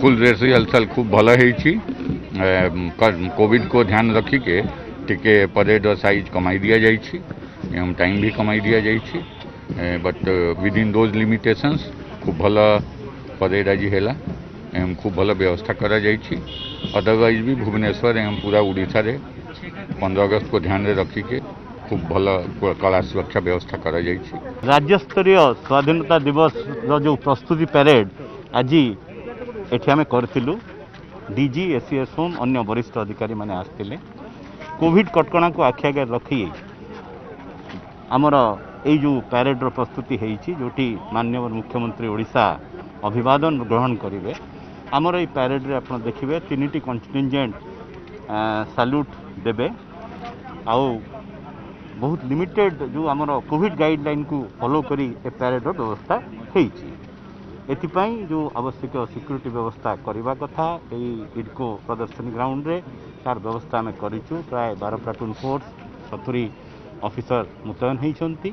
Full dress rehearsal खूब भल होती। कोविड को ध्यान रखिके टिके परेड साइज कमाई दिया जाइए एवं टाइम भी कमाई दिया जाइए but within those limitations खूब भल परेड आज है एवं खूब भल व्यवस्था करा जाइए। अदरवाइज भी भुवनेश्वर एवं पूरा उड़ीसा रे 15 अगस्त को ध्यान रखिके खूब भल कला सुरक्षा व्यवस्था करा जाइए। राज्य स्तरीय स्वाधीनता दिवस जो प्रस्तुति पैरेड आज एठी आमे करथिलु। डीजी एसीएस होम अन्य वरिष्ठ अधिकारी माने आस्तिले कोविड कटकणा को आखि आगे रखी आमर ये जो पैरेड प्रस्तुति होती जोटी माननीय मुख्यमंत्री ओडिशा अभिवादन ग्रहण करेंगे। आमर ये पैरेड रे आप देखिए 3टी कंटिनजेंट सैल्यूट देबे आउ बहुत लिमिटेड जो आमर कोविड गाइडलाइन को फॉलो करी ए पैरेड व्यवस्था होती। एथिपाई जो आवश्यक सिक्योरिटी व्यवस्था करने कथा इडको प्रदर्शनी ग्राउंड रे तार व्यवस्था आम करूँ। प्राय 12 प्लाटून फोर्स 70 ऑफिसर मुतयन होती।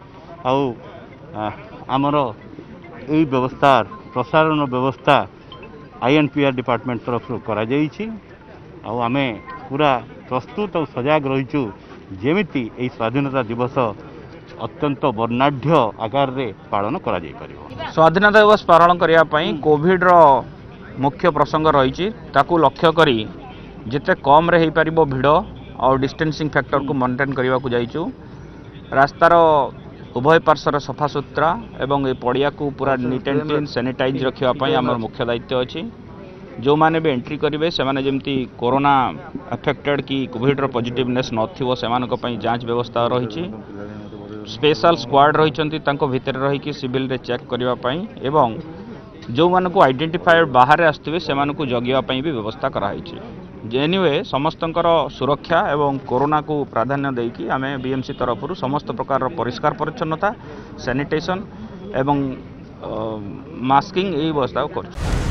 आमर यही व्यवस्था प्रसारण व्यवस्था आईएनपीआर डिपार्टमेंट तरफ करा जाइछि। आमे पूरा प्रस्तुत और सजग रहीचु जेमिति यही स्वाधीनता दिवस अत्यंत वर्णाढ़ आकार रे पालन करा जाई परिबो। स्वाधीनता दिवस पालन करिया पई कोविड रो मुख्य प्रसंग रही ताकू लक्ष्य करी जिते कम रे पारिबो भिड़ और डिस्टेंसिंग फैक्टर को मेंटेन करने को जाइचु। रास्तार उभय पार्श्वर सफा सुतरा एवं ये पड़िया को पूरा नीट एंड क्लीन सैनिटाइज रखापी आम मुख्य दायित्व अच्छी। जो माने भी एंट्री करेंगे से माने जमती कोरोना अफेक्टेड कि कोविड रो पॉजिटिवनेस नथिबो सेमानक पई जांच व्यवस्था रही। स्पेशल स्क्वाड रही भितर रही सिविल रे चेक करने एवं जो मानक आइडेंटिफाइड बाहर आसुवे से जगियापी भी व्यवस्था कराई। एनीवे समस्तंकर सुरक्षा एवं कोरोना को प्राधान्य देकी आमे बीएमसी तरफ समस्त प्रकार परिष्कार परिच्छन्नता सैनिटेशन एवं मास्किंग यही व्यवस्था कर।